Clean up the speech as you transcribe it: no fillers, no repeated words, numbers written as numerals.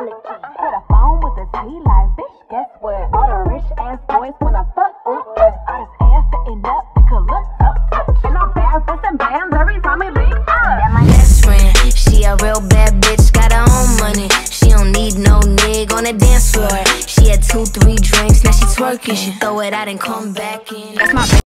Hit a phone with a T like, bitch, guess what? All the rich ass boys wanna fuck. I just ass sitting up, you could look up, touch. And I'm bad for some bands every time we link up. That my best friend, she a real bad bitch, got her own money. She don't need no nigga on the dance floor. She had 2, 3 drinks, now she twerking. She throw it out and come back in. That's my